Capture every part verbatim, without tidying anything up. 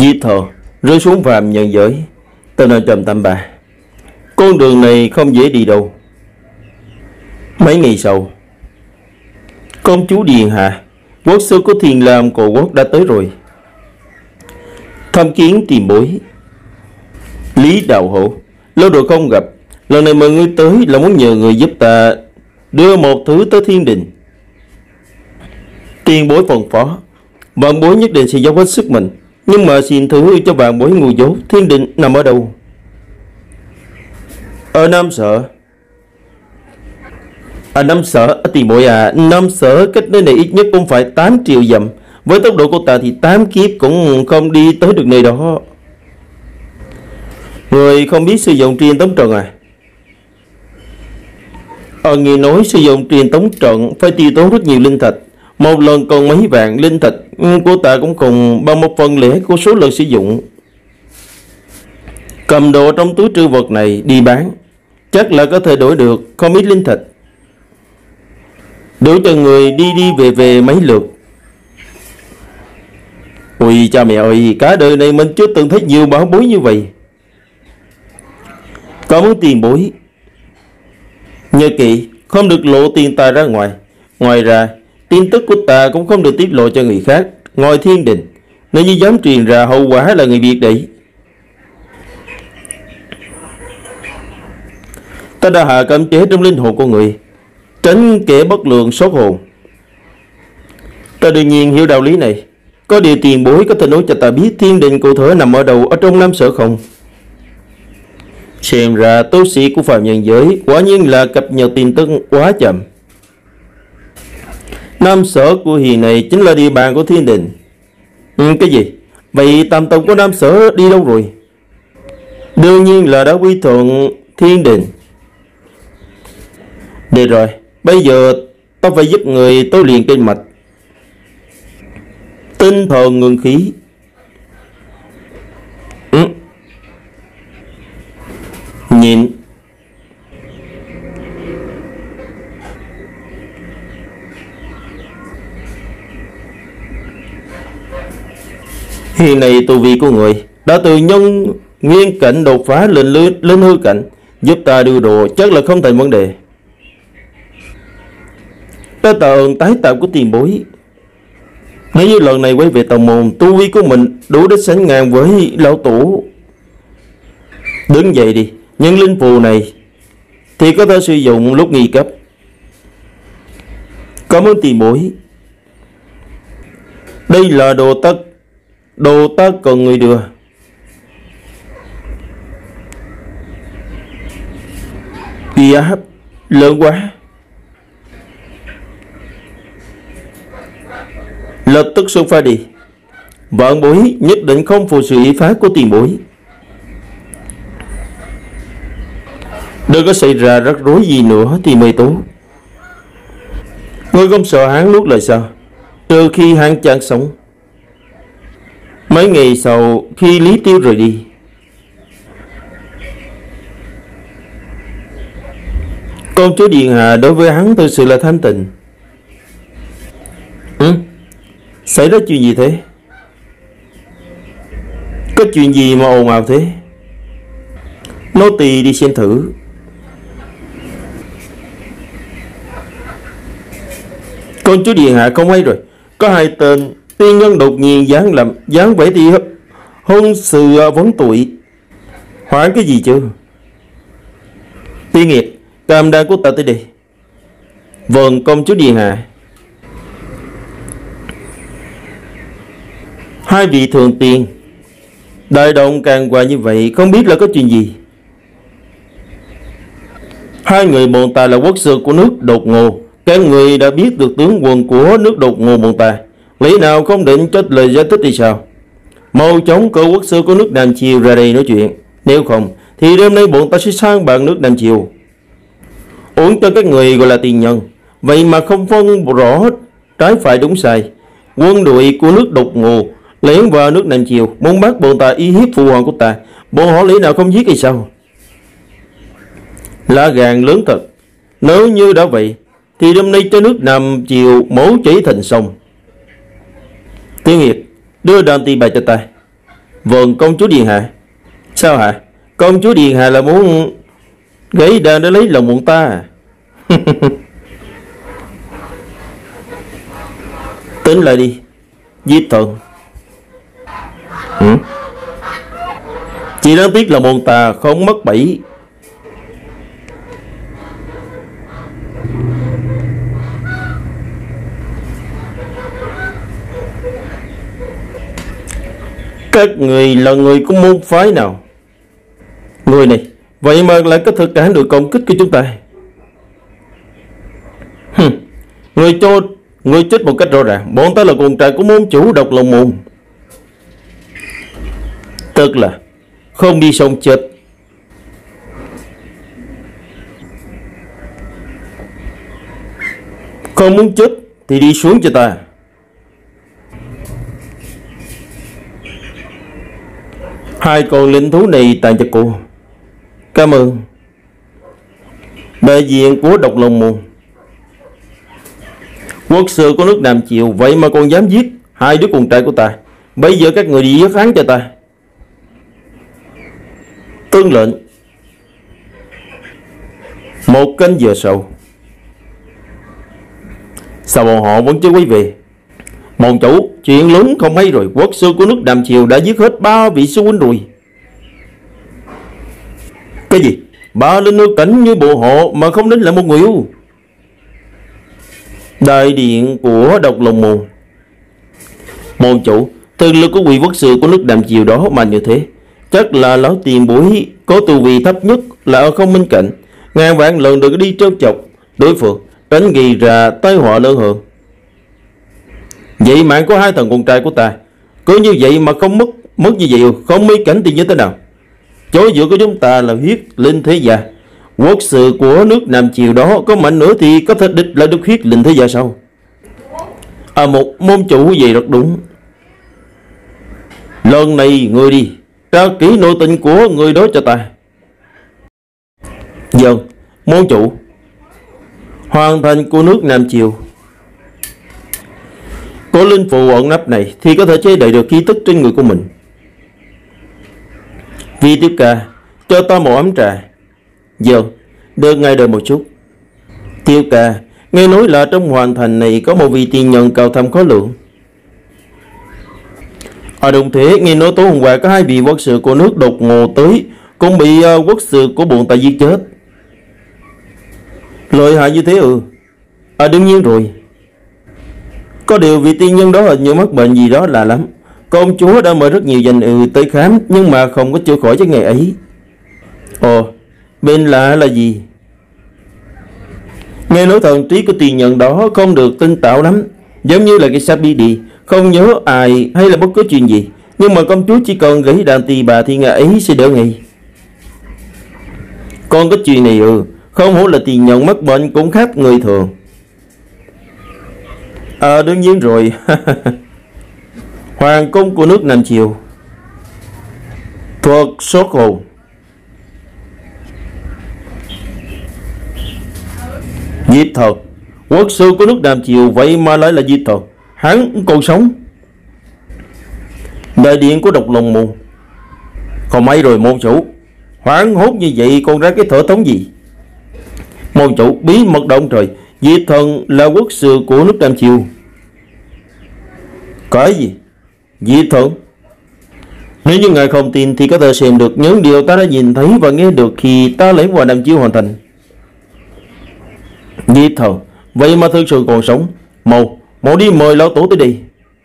Di thờ rơi xuống phàm nhân giới. Tên là Trầm Tam Bà. Con đường này không dễ đi đâu. Mấy ngày sau, công chúa Điền Hà, quốc sư của Thiên Lam cổ quốc đã tới rồi, thăm kiến tiền bối. Lý Đạo Hữu, lâu rồi không gặp, lần này mời ngươi tới là muốn nhờ người giúp ta đưa một thứ tới thiên đình. Tiền bối phân phó, vạn bối nhất định sẽ dốc hết sức mình, nhưng mà xin thứ cho vạn bối ngu dốt, thiên đình nằm ở đâu? Ở Nam Sở. À, Nam Sở, tiền bối à, Nam Sở cách nơi này ít nhất cũng phải tám triệu dặm. Với tốc độ của ta thì tám kiếp cũng không đi tới được nơi đó. Người không biết sử dụng truyền tống trận à? Ờ, nghe nói sử dụng truyền tống trận phải tiêu tốn rất nhiều linh thạch. Một lần còn mấy vạn linh thạch của ta cũng cùng bằng một phần lẻ của số lần sử dụng. Cầm đồ trong túi trữ vật này đi bán, chắc là có thể đổi được không ít linh thạch, đủ cho người đi đi về về mấy lượt. Ôi cha mẹ ơi, cả đời này mình chưa từng thấy nhiều bảo bối như vậy. Cảm ơn tiền bối. Nhớ kỹ, không được lộ tiền tài ra ngoài. Ngoài ra, tin tức của ta cũng không được tiết lộ cho người khác ngoài thiên đình. Nếu như dám truyền ra, hậu quả là người biết đấy. Ta đã hạ cấm chế trong linh hồn của người, tránh kẻ bất lượng sốt hồn. Ta đương nhiên hiểu đạo lý này. Có điều tiền bối có thể nói cho ta biết thiên đình cụ thể nằm ở đâu, ở trong Nam Sở không? Xem ra tu sĩ của phàm nhân giới quả nhiên là cập nhật tin tức quá chậm. Nam Sở của hiền này chính là địa bàn của thiên đình. Ừ, cái gì? Vậy tam tông của Nam Sở đi đâu rồi? Đương nhiên là đã quy thuận thiên đình. Được rồi, bây giờ ta phải giúp người tôi liền trên mạch, tinh thần ngưng khí. Ừ. Nhìn. Hiện nay tu vi của người đã từ nhân nguyên cảnh đột phá lên lên hư cảnh, giúp ta đưa đồ chắc là không thành vấn đề. Ta tạ ơn tái tạo của tiền bối. Nếu như lần này quay về tông môn, tu vi của mình đủ để sánh ngang với lão tổ. Đứng dậy đi, những linh phù này thì có thể sử dụng lúc nghi cấp. Cảm ơn tiền bối. Đây là đồ tất đồ ta cần người đưa. Uy áp lớn quá. Lập tức xuất phát đi. Vạn bối nhất định không phụ sự ý phá của tiền bối. Đừng có xảy ra rắc rối gì nữa thì mới tốt. Ngươi không sợ hắn nuốt lời sao? Trừ khi hắn chẳng sống. Mấy ngày sau khi Lý Tiêu rời đi, công chúa Điện Hạ đối với hắn thực sự là thanh tịnh. Ừ? Xảy ra chuyện gì thế? Có chuyện gì mà ồn ào thế? Nô tỳ đi xem thử. Công chúa Điện Hạ không hay rồi. Có hai tên tiên nhân đột nhiên dáng làm dáng vẻ thì hôn sự vấn tuổi. Hoảng cái gì chứ? Tiên nghiệt, cam đoan của ta tới đây. Vâng, công chúa Điện Hạ. Hai vị thường tiên, đại động càng quà như vậy, không biết là có chuyện gì. Hai người bọn ta là quốc sư của nước Đột Ngột. Các người đã biết được tướng quân của nước Đột Ngột bọn ta, lẽ nào không định cho lời giải thích thì sao? Mau chóng cử quốc sư của nước Nam Triều ra đây nói chuyện. Nếu không thì đêm nay bọn ta sẽ sang bằng nước Nam Triều. Uổng cho các người gọi là tiền nhân, vậy mà không phân rõ trái phải đúng sai. Quân đội của nước Đột Ngột lẻn vào nước Nam Triều, muốn bắt bọn ta y hiếp phụ hoàng của ta. Bọn họ lẽ nào không giết hay sao? Lá gan lớn thật. Nếu như đã vậy thì đêm nay cho nước Nam Triều máu chảy thành sông. Tiên hiệp, đưa đàn ti bài cho ta. Vâng, công chúa Điện Hạ. Sao hả? Công chúa Điện Hạ là muốn gãy đàn để lấy lòng bọn ta à? Tính lại đi, Diệp Thần. Ừ? Chỉ đáng tiếc là bọn ta không mất bẫy. Các người là người của môn phái nào? Người này vậy mà lại có thể cản được công kích của chúng ta. Hừm, người cho người chết một cách rõ ràng. Bọn ta là con trai của môn chủ Độc Long Môn. Tức là không đi sông chết. Không muốn chết thì đi xuống cho ta. Hai con linh thú này tặng cho cô. Cảm ơn. Đại diện của Độc Long Môn. Quốc sư của nước Nam Triều vậy mà còn dám giết hai đứa con trai của ta. Bây giờ các người đi giết hắn cho ta. Tuân lệnh. Một canh giờ sau. Sao bọn họ vẫn chưa quay về? Môn chủ, chuyện lớn không hay rồi. Quốc sư của nước Nam Triều đã giết hết ba vị sư huynh rồi. Cái gì? Ba linh nữ cảnh như bộ hộ mà không đến lại một người yêu? Đại điện của Độc Long Môn. Môn chủ, thực lực của vị quốc sư của nước Nam Triều đó mà như thế, chắc là lão tiền bối có tu vi thấp nhất là ở không minh cảnh. Ngàn vạn lần đừng có đi trêu chọc đối phương, tránh gây ra tai họa lớn hơn. Vậy mạng của hai thằng con trai của ta cứ như vậy mà không mất mất như vậy, không mấy cảnh thì như thế nào? Chỗ dựa của chúng ta là huyết linh thế gia. Quốc sự của nước Nam Triều đó có mạnh nữa thì có thể địch lại được huyết linh thế gia sao? À, một môn chủ vậy rất đúng. Lần này người đi tra kỹ nội tình của người đó cho ta. Vâng, môn chủ. Hoàn thành của nước Nam Triều có linh phù ẩn nắp này thì có thể chế đậy được khí tức trên người của mình. Vì Tiêu Ca, cho ta một ấm trà. Giờ, đợi ngay đợi một chút. Tiêu Ca, nghe nói là trong hoàn thành này có một vị tiên nhân cao thâm khó lượng. Ở đồng thế, nghe nói tối hôm qua có hai vị quốc sự của nước đột ngột tới, cũng bị uh, quốc sự của bọn ta giết chết. Lợi hại như thế ừ. À đương nhiên rồi. Có điều vị tiên nhân đó hình như mắc bệnh gì đó là lắm. Công chúa đã mời rất nhiều danh ừ tới khám, nhưng mà không có chữa khỏi cho ngày ấy. Ồ, bên lạ là gì? Nghe nói thần trí của tiên nhân đó không được tinh tạo lắm, giống như là cái sắp đi đi, không nhớ ai hay là bất cứ chuyện gì. Nhưng mà công chúa chỉ cần gãy đàn tỳ bà thì ngày ấy sẽ đỡ ngay. Còn cái chuyện này ừ, không hổ là tiên nhân mắc bệnh cũng khác người thường. À đương nhiên rồi. Hoàng cung của nước Nam Triều. Thuật sốt hồn. Diệp Thần, quốc sư của nước Nam Triều vậy mà lại là Diệp Thần. Hắn còn sống. Đại điện của Độc Long Môn. Không may rồi môn chủ. Hoảng hốt như vậy còn ra cái thở thống gì? Môn chủ, bí mật động trời. Diệp Thần là quốc sư của nước Nam Triều. Cái gì? Diệp Thần? Nếu như ngài không tin thì có thể xem được những điều ta đã nhìn thấy và nghe được khi ta lấy qua Nam Chiếu hoàn thành. Diệp Thần, vậy mà thực sự còn sống. Mau, mau đi mời lão tổ tới đây.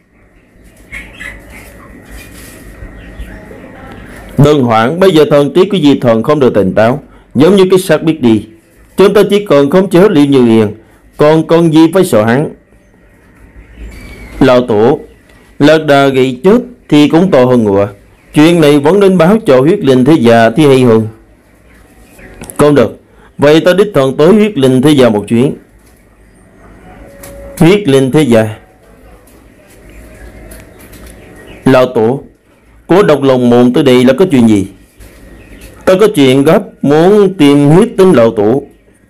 Đừng hoảng, bây giờ thần trí của Diệp Thần không được tỉnh táo, giống như cái xác biết đi. Chúng ta chỉ cần khống chế Liễu Như Yên, còn còn gì phải sợ hắn. Lão tổ, lạc đà gậy chết thì cũng to hơn ngựa. Chuyện này vẫn nên báo cho huyết linh thế già thì hay hơn. Không được, vậy ta đích thần tới huyết linh thế già một chuyến. Huyết linh thế già. Lão tổ, của Độc Long Môn tới đây là có chuyện gì? Ta có chuyện gấp muốn tìm huyết tính lão tổ.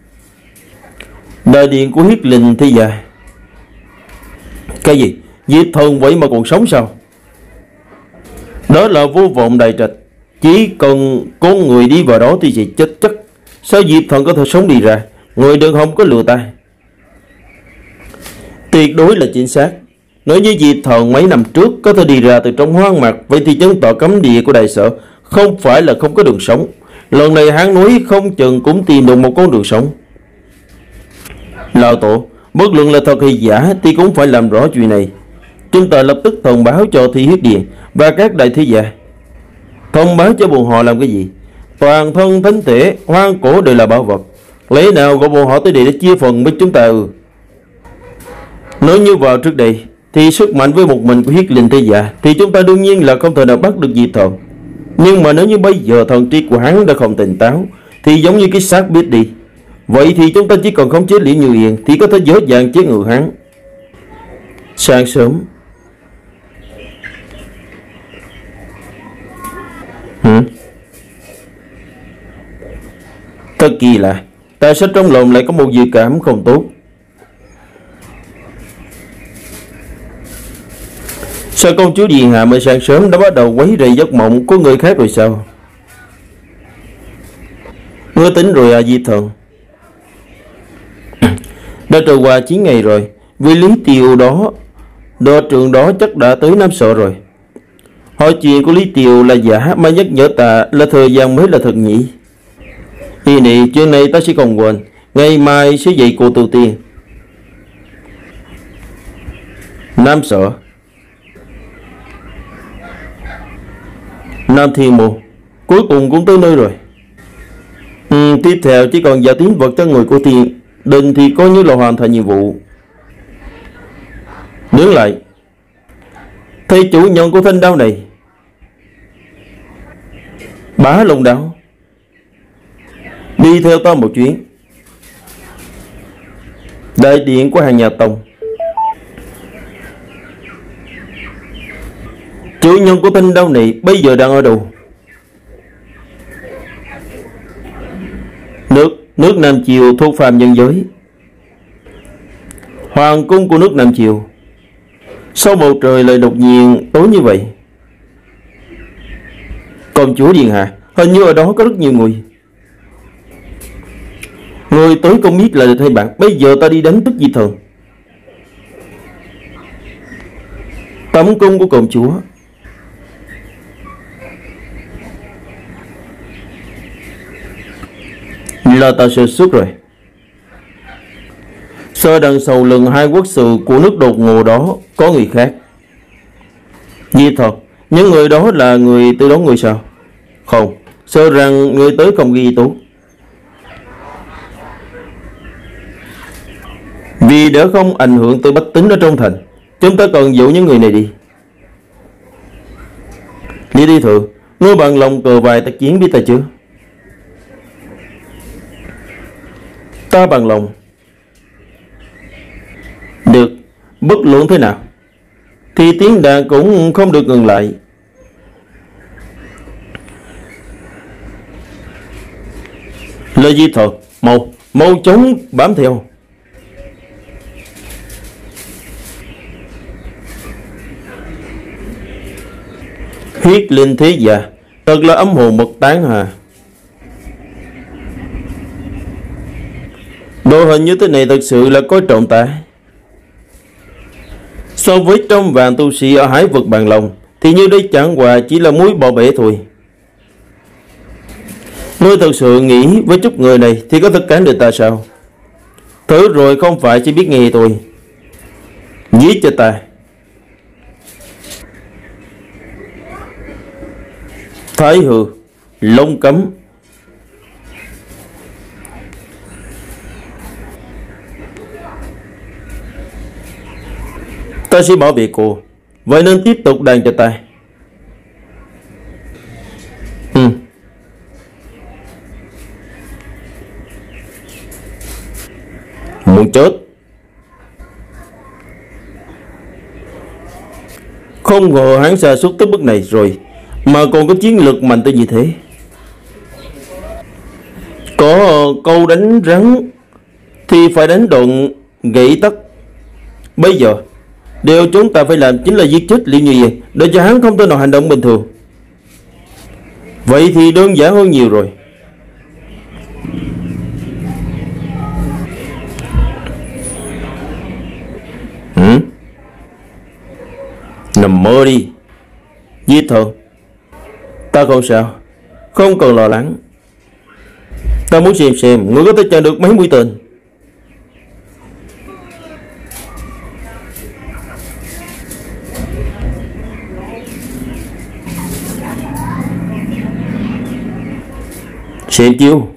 Đại điện của huyết linh thế già. Cái gì? Diệp Thần vậy mà còn sống sao? Đó là vô vọng đại trạch. Chỉ cần con người đi vào đó thì sẽ chết chắc. Sao Diệp Thần có thể sống đi ra? Người đàn ông có lừa ta. Tuyệt đối là chính xác. Nếu như Diệp Thần mấy năm trước có thể đi ra từ trong hoang mạc, vậy thì chứng tỏ cấm địa của đại sở không phải là không có đường sống. Lần này hắn nói không chừng cũng tìm được một con đường sống. Lão tổ, bất luận là thật hay giả thì cũng phải làm rõ chuyện này. Chúng ta lập tức thông báo cho Thi Huyết Điện và các đại thế gia. Thông báo cho bọn họ làm cái gì? Toàn thân thánh thể, hoang cổ đều là bảo vật. Lẽ nào gọi bọn họ tới đây để chia phần với chúng ta ừ? Nếu như vào trước đây thì sức mạnh với một mình của Huyết Linh thế gia thì chúng ta đương nhiên là không thể nào bắt được Diệp Thần. Nhưng mà nếu như bây giờ thần trí của hắn đã không tỉnh táo thì giống như cái xác biết đi. Vậy thì chúng ta chỉ còn khống chế Liễu Như Yên thì có thể dễ dàng chế ngự hắn. Sáng sớm. Hử? Thật kỳ lạ, tại sao trong lòng lại có một dự cảm không tốt? Sao công chúa Điện Hạ mới sáng sớm đã bắt đầu quấy rầy giấc mộng của người khác rồi sao? Ngươi tính rồi à Diệp Thần? Đã trôi qua chín ngày rồi. Vì Lý Tiều đó, đội trưởng đó chắc đã tới Nam Sở rồi. Hỏi chuyện của Lý Tiều là giả mà nhắc nhở ta là thời gian mới là thật nhỉ? Thì nị, chuyện này ta sẽ không quên. Ngày mai sẽ dạy cô tu tiên. Nam Sở, Nam Thiên Môn, cuối cùng cũng tới nơi rồi. Ừ, tiếp theo chỉ còn giao tín vật cho người của Thiên Đình thì coi như là hoàn thành nhiệm vụ. Đứng lại. Thầy chủ nhân của thanh đao này, Bá Long Đao, đi theo ta một chuyến. Đại điện của hàng nhà Tông. Chủ nhân của thanh đao này bây giờ đang ở đâu? Nước Nước Nam Triều thuộc phàm nhân giới. Hoàng cung của nước Nam Triều. Sao bầu trời lại đột nhiên tối như vậy? Công chúa Điện Hạ, hình như ở đó có rất nhiều người. Người tới không biết là thay bạn. Bây giờ ta đi đánh tức Diệp Thần. Tấm cung của công chúa. Là ta sơ suất rồi. Sợ đằng sau lưng hai quốc sự của nước đột ngột đó có người khác. Diệp Thần, những người đó là người từ đó người sao? Không, sợ rằng người tới không ghi tốt. Vì để không ảnh hưởng tới bách tính ở trong thành, chúng ta cần dụ những người này đi. Lý Đi Thượng, ngươi bằng lòng cờ vài tác chiến biết ta chưa? Ta bằng lòng. Được, bất luận thế nào thì tiếng đàn cũng không được ngừng lại. Lời Di Thần, mau, mau chóng bám theo. Huyết Linh thế gia thật là âm hồn mật tán hà. Đội hình như thế này thật sự là coi trọng ta. So với trăm vàng tu sĩ ở hải vực Bàn Long thì như đây chẳng qua chỉ là muối bỏ bể thôi. Ngươi thật sự nghĩ với chút người này thì có thể cản được ta sao? Thử rồi không phải chỉ biết nghe tôi. Giết cho ta. Thái hư, Long cấm. Ta sẽ bảo vệ cô. Vậy nên tiếp tục đàn cho ta. Ừ. Muốn chết. Không ngờ hắn sa sút tới bước này rồi mà còn có chiến lược mạnh tới như thế. Có câu đánh rắn thì phải đánh đoạn gãy tất. Bây giờ điều chúng ta phải làm chính là giết chết Liễu Như Yên để cho hắn không thể nào hành động bình thường. Vậy thì đơn giản hơn nhiều rồi. Ừ? Nằm mơ đi. Diệp Thần, ta không sao, không cần lo lắng. Ta muốn xem xem ngươi có thể chặn được mấy mũi tên. Xem chiêu.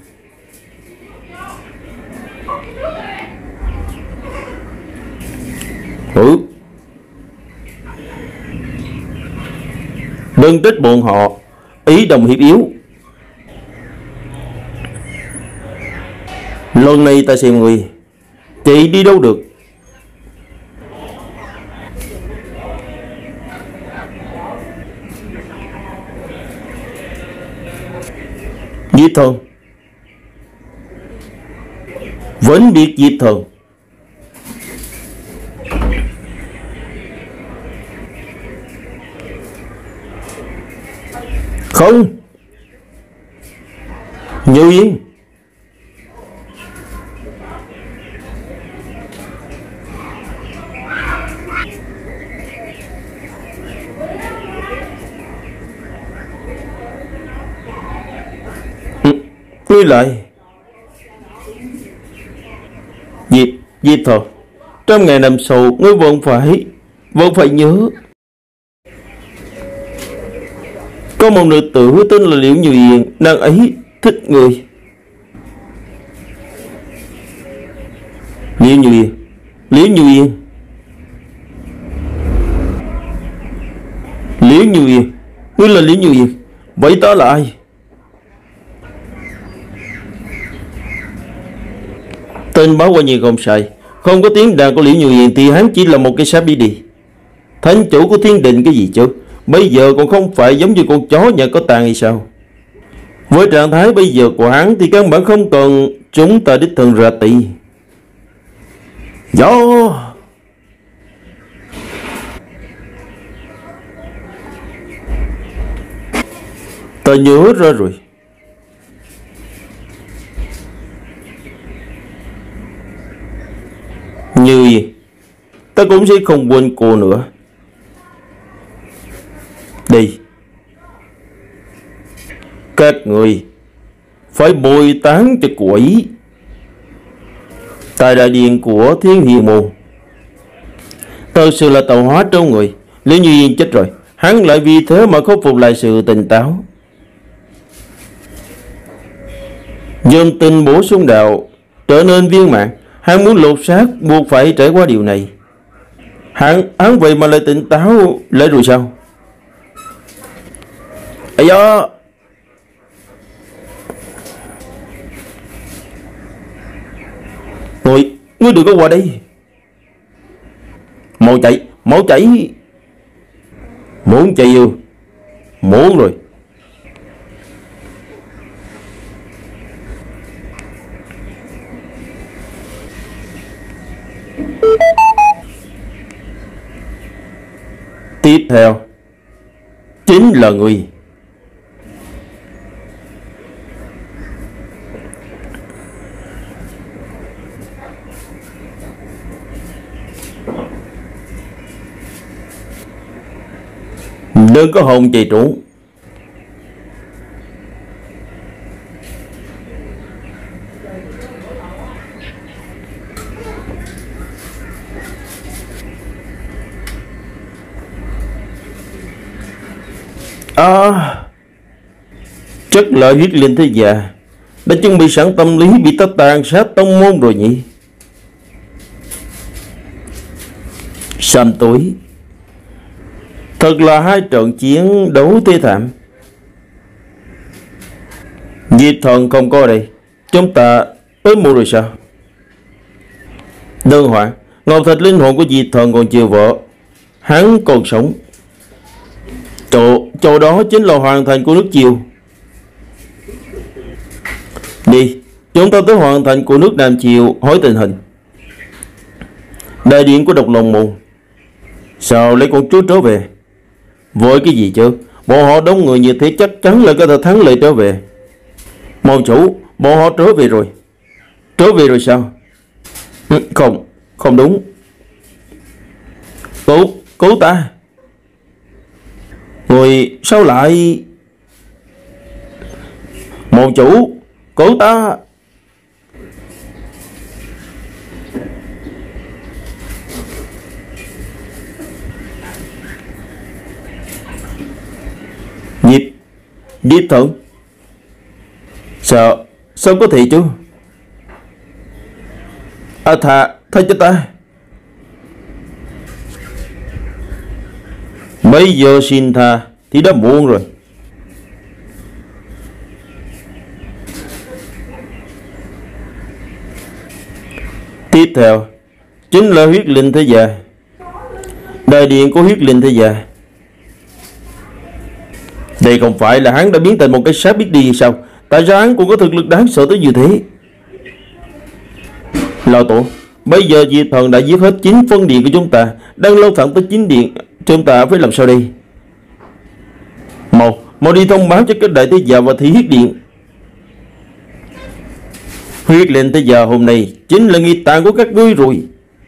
Ừ. Đừng trách bọn họ, ý đồng hiệp yếu. Lần này ta xem người chị đi đâu được. Diệp Thần, vẫn biết Diệp Thần. Không. Như Yên. Ngươi lại. Diệp, Diệp Thần, trong ngày năm sau ngươi vẫn phải vẫn phải nhớ, có một nữ tử tên là Liễu Như Yên, nàng ấy thích người. Liễu Như Yên, Liễu Như Yên, Liễu Như Yên, ngươi là Liễu Như Yên, vậy ta là ai? Tên báo quả nhiên không sai, không có tiếng đàn của Liễu Như Yên thì hắn chỉ là một cái sáp đi đi. Thánh chủ của thiên đình cái gì chứ? Bây giờ còn không phải giống như con chó nhà có tàn hay sao? Với trạng thái bây giờ của hắn thì căn bản không cần chúng ta đích thân ra tay. Gió. Ta nhớ ra rồi. Như vậy, ta cũng sẽ không quên cô nữa. Đi. Các người phải bồi tán cho quỷ tại đại điện của Thiên Hiền Môn. Thật sự là tạo hóa trong người. Liễu Như Yên chết rồi, hắn lại vì thế mà khôi phục lại sự tỉnh táo. Dòng tình bổ sung đạo trở nên viên mãn. Hắn muốn lột xác buộc phải trải qua điều này. Hắn hắn vậy mà lại tỉnh táo lại rồi sao? Ây da! Ngươi, ngươi đừng có qua đây. Mau chạy, mau chạy. Muốn chạy ư? Muốn rồi. Tiếp theo chính là người. Đừng có hồn chạy trốn. À, chất lợi huyết linh thế già đã chuẩn bị sẵn tâm lý bị ta tàn sát tông môn rồi nhỉ? Sầm tối, thật là hai trận chiến đấu thê thảm. Diệp Thần không có ở đây, chúng ta tới mua rồi sao? Đơn hoạn, ngọc thạch linh hồn của Diệp Thần còn chưa vỡ, hắn còn sống. Chỗ, chỗ đó chính là hoàng thành của nước Chiêu. Đi, chúng ta tới hoàng thành của nước Nam Chiêu hỏi tình hình. Đại điện của Độc Long Môn. Sao lấy con chúa trở về? Vội cái gì chứ? Bọn họ đông người như thế chắc chắn là có thể thắng lợi trở về. Môn chủ, bọn họ trở về rồi. Trở về rồi sao? Ừ, không, không đúng. Cứu, cứu ta. Người sao lại... Môn chủ, cứu ta. Diệp, Diệp Thần. Sao, sao có thể chứ? À thà, tha cho ta. Bây giờ xin tha thì đã muộn rồi. Tiếp theo chính là huyết linh thế gia. Đại điện của huyết linh thế gia. Đây không phải là hắn đã biến thành một cái xác biết đi sao? Tại sao hắn cũng có thực lực đáng sợ tới như thế? Lão tổ, bây giờ Diệp Thần đã giết hết chín phân điện của chúng ta, đang lâu thẳng tới chín điện. Chúng ta phải làm sao đây? Mau, mau đi thông báo cho các đại thế gia và thị huyết điện. Huyết linh thế gia hôm nay chính là nghi tàn của các ngươi rồi.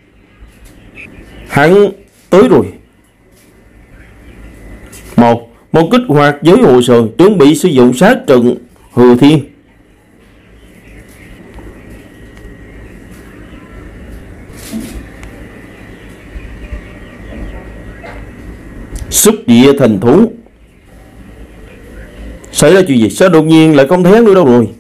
Hắn tới rồi. Mau, mau kích hoạt giới hồ sơ, chuẩn bị sử dụng sát trận Hư Thiên. Xuất địa thành thú. Xảy ra chuyện gì? Sao đột nhiên lại không thấy hắn nữa đâu rồi?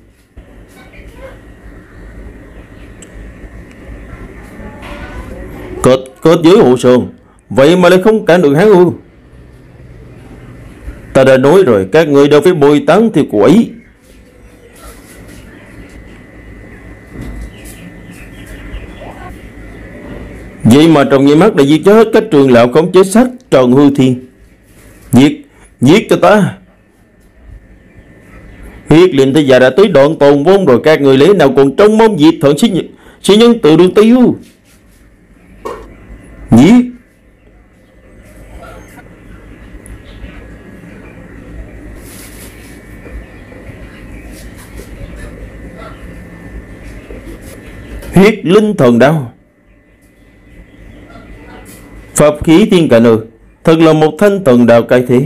Kết, kết giới hộ sơn. Vậy mà lại không cản được hắn ư? Ta đã nói rồi, các người đều phải bồi tán theo của ấy. Vậy mà trong nháy mắt đã giết chết hết các trường lão khống chế sách Trần Hư Thiên. Giết, giết cho ta. Huyết linh thế gia đã tới đoạn tồn vong rồi, các người lẽ nào còn trông mong Diệp Thần sĩ, sĩ nhân tự đường tiêu. Giết. Huyết linh thần đao. Pháp khí thiên cảnh ư? Thật là một thanh thần đạo cái thế.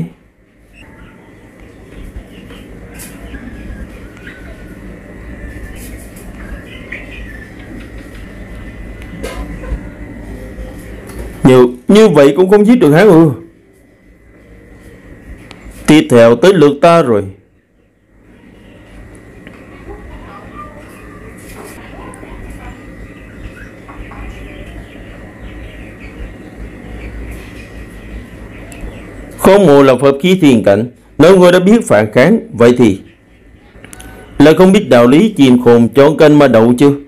Như, như vậy cũng không giết được hắn ư? Tiếp theo tới lượt ta rồi. Không ngờ là pháp khí thiên cảnh. Nếu người đã biết phản kháng, vậy thì là không biết đạo lý chìm khôn chọn canh mà đậu chứ.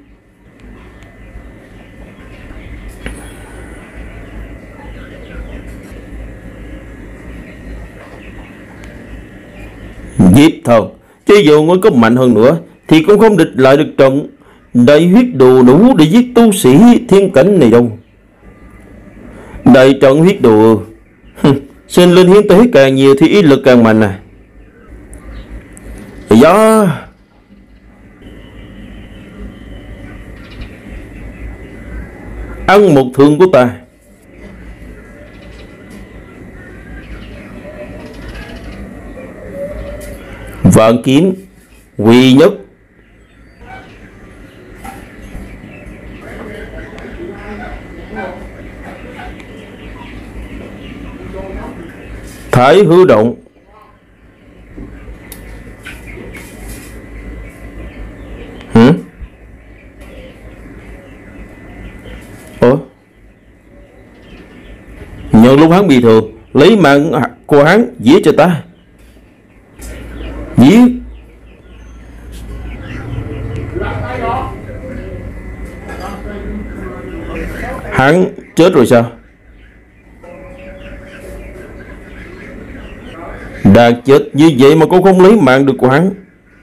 Diệp Thần, cho dù ngươi có mạnh hơn nữa thì cũng không địch lại được trận đại huyết đồ đủ để giết tu sĩ thiên cảnh này đâu. Đại trận huyết đồ xin lên hiến tế càng nhiều thì ý lực càng mạnh à. Do ăn một thương của ta. Vạn kiếm quy nhất. Thái hư động. Hử? Ủa? Nhân lúc hắn bị thương, lấy mạng của hắn giết cho ta. Giết. Hắn chết rồi sao? Đã chết như vậy mà cũng không lấy mạng được của hắn.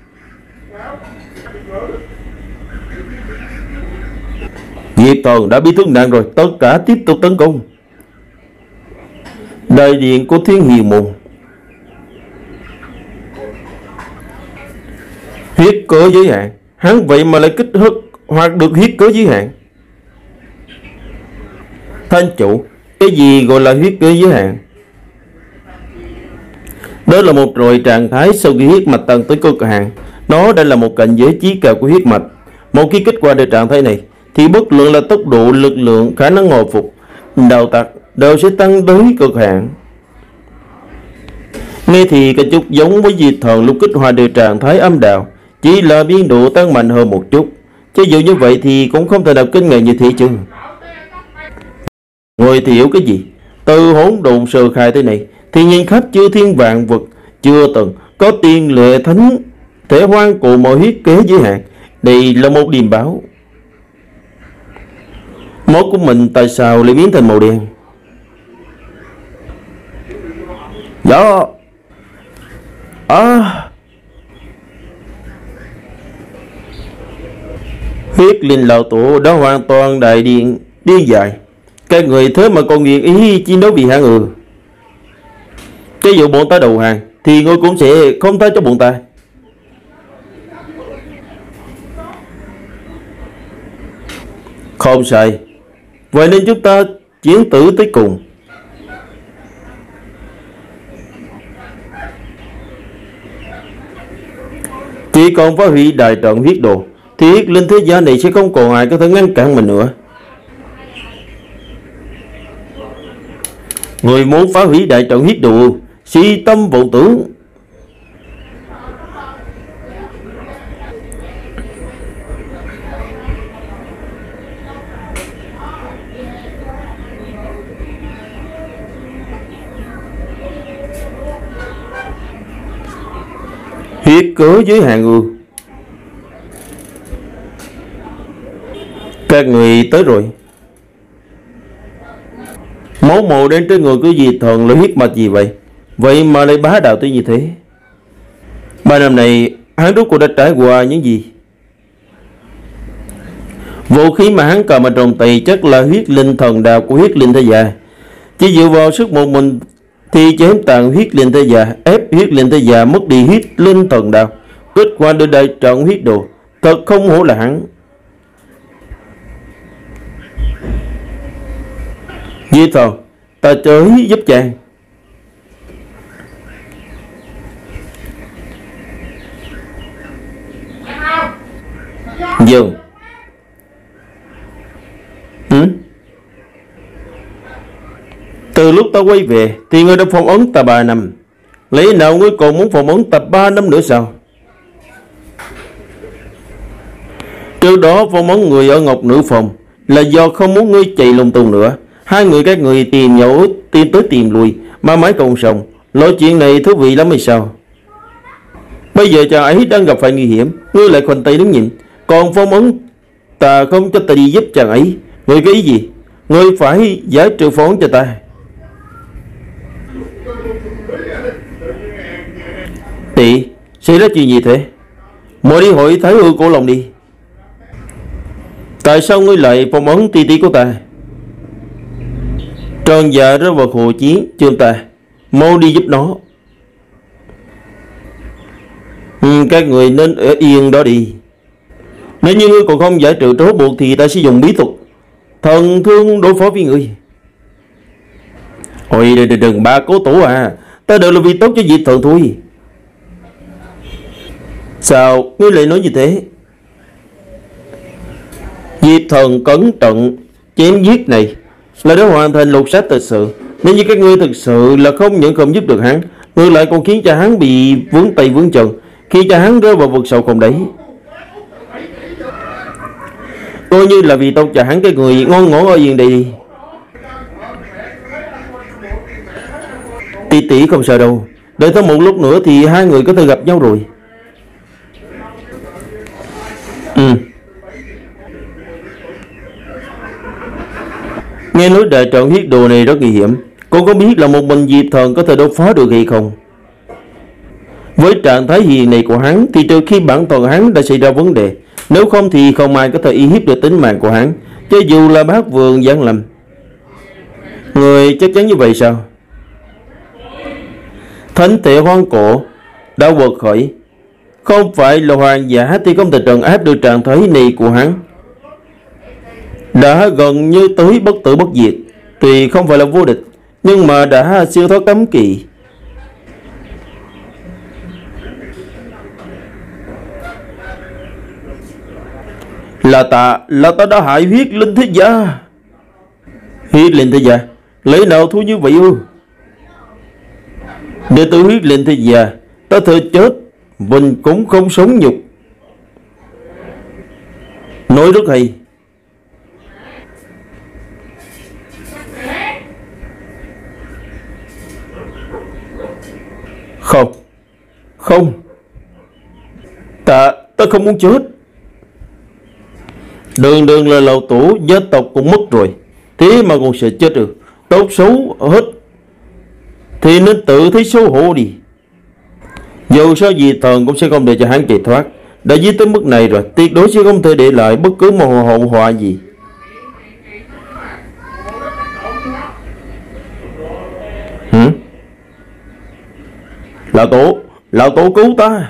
Diệp Thần đã bị thương nặng rồi, tất cả tiếp tục tấn công. Đại điện của Thiên Hiền Môn. cớ giới hạn. Hắn vậy mà lại kích hất hoặc được huyết cớ giới hạn. Thánh chủ, cái gì gọi là huyết cớ giới hạn? Đó là một loại trạng thái sau khi huyết mạch tăng tới cực hạn. Nó đã là một cảnh giới chí cao của huyết mạch. Một khi kết quả được trạng thái này thì bất luận là tốc độ, lực lượng, khả năng hồi phục, đạo tặc đều sẽ tăng tới cực hạn. Nghe thì cái chút giống với diệt thần lúc kích hoạt được trạng thái âm đạo, chỉ là biên độ tăng mạnh hơn một chút. Chứ dù như vậy thì cũng không thể nào kinh ngạc như thế chứ. Người thì hiểu cái gì? Từ hỗn độn sơ khai tới này thì nhìn khắp chư thiên vạn vật, chưa từng có tiền lệ thánh thể hoang cổ mọi huyết kế giới hạn. Đây là một điềm báo. Máu của mình tại sao lại biến thành màu đen? Dạ. À. Huyết linh lão tổ đã hoàn toàn đại điện điên dại. Các người thế mà còn nguyện ý chiến đấu vì hạng ừ. Cái dụ bọn ta đầu hàng thì ngươi cũng sẽ không tha cho bọn ta. Không sai. Vậy nên chúng ta chiến tử tới cùng. Chỉ còn phá hủy đại trận huyết đồ thì huyết linh thế gian này sẽ không còn ai có thể ngăn cản mình nữa. Người muốn phá hủy đại trận huyết đồ, si tâm vọng tưởng. Huyết cớ giới hạn ư? Các người tới rồi. Máu màu đen trên người của diệt thần là huyết mạch gì vậy? Vậy mà lại bá đạo tới như thế. Ba năm này hắn rốt cuộc đã trải qua những gì? Vũ khí mà hắn cầm ở trong tay chắc là huyết linh thần đạo của huyết linh thế gia. Chỉ dựa vào sức một mình thì chém tàn huyết linh thế gia, ép huyết linh thế gia mất đi huyết linh thần đạo, kết quả được đại trận huyết đồ. Thật không hổ là hắn. Diệt thần, ta tới giúp chàng. Dừng. Ừ? Từ lúc ta quay về thì ngươi đã phong ấn ta ba năm. Lẽ nào ngươi còn muốn phong ấn ta ba năm nữa sao? Trước đó phong ấn người ở Ngọc Nữ Phòng là do không muốn ngươi chạy lung tung nữa. Hai người các người tìm nhau tìm tới tìm lui mà mãi không xong. Loại chuyện này thú vị lắm hay sao? Bây giờ chàng ấy đang gặp phải nguy hiểm, ngươi lại khoanh tay đứng nhìn, còn phong ấn ta không cho ta đi giúp chàng ấy. Ngươi cái ý gì? Ngươi phải giải trừ phong ấn cho ta. Tỷ, xảy ra chuyện gì thế? Mọi đi hỏi Thái Hư Cổ Long đi. Tại sao ngươi lại phong ấn tí tí của ta? Trần Dạ rơi vào hồ chiến chương ta, mau đi giúp nó. Ừ, các người nên ở yên đó đi. Nếu như ngươi còn không giải trừ trói buộc thì ta sẽ dùng bí thuật thần thương đối phó với ngươi. Ôi đừng, đừng ba cố tổ à, ta đều là vì tốt cho diệt thần thôi. Sao ngươi lại nói như thế? Diệt thần cẩn trọng chém giết này là để hoàn thành lục sát thật sự. Nếu như các ngươi thực sự là không những không giúp được hắn, ngược lại còn khiến cho hắn bị vướng tay vướng chân, khi cho hắn rơi vào vực sâu không đấy. Coi như là vì tốt cho hắn, cái người ngon ngỏ ở yên đây đi. Tỷ tỷ không sợ đâu, đợi thêm một lúc nữa thì hai người có thể gặp nhau rồi. Ừ. Nghe nói đại trận huyết đồ này rất nguy hiểm, cô có biết là một mình diệp thần có thể đối phó được hay không? Với trạng thái hiền này của hắn thì trừ khi bản thân hắn đã xảy ra vấn đề, nếu không thì không ai có thể uy hiếp được tính mạng của hắn, cho dù là bác vườn giáng lâm. Người chắc chắn như vậy sao? Thánh thể hoang cổ đã quật khởi, Không phải là hoàng giả thì không thể trấn áp được trạng thái này của hắn. Đã gần như tới bất tử bất diệt, tuy không phải là vô địch, nhưng mà đã siêu thoát cấm kỵ. Là ta, là ta đã hại huyết linh thế gia. Huyết linh thế gia? Lẽ nào thua như vậy ư? Đệ tử huyết linh thế gia, ta thề chết mình cũng không sống nhục. Nói rất hay. Không, không, ta, ta không muốn chết. Đường đường là lão tổ gia tộc cũng mất rồi, thế mà còn sợ chết được. Tốt xấu hết thì nên tự thấy xấu hổ đi. Dù sao gì thần cũng sẽ không để cho hắn chạy thoát. Đã giết tới mức này rồi, tuyệt đối sẽ không thể để lại bất cứ một hậu họa gì. Hử? Lão tổ, lão tổ cứu ta.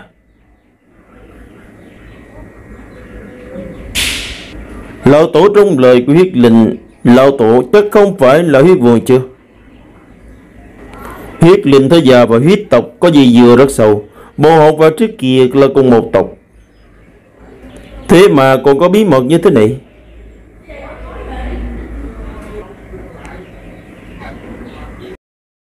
Lão tổ trong lời của huyết linh, lão tổ chắc không phải là huyết vườn chưa? Huyết linh thế gia và huyết tộc có gì vừa rất sâu. Bọn họ và trước kia là cùng một tộc, thế mà còn có bí mật như thế này.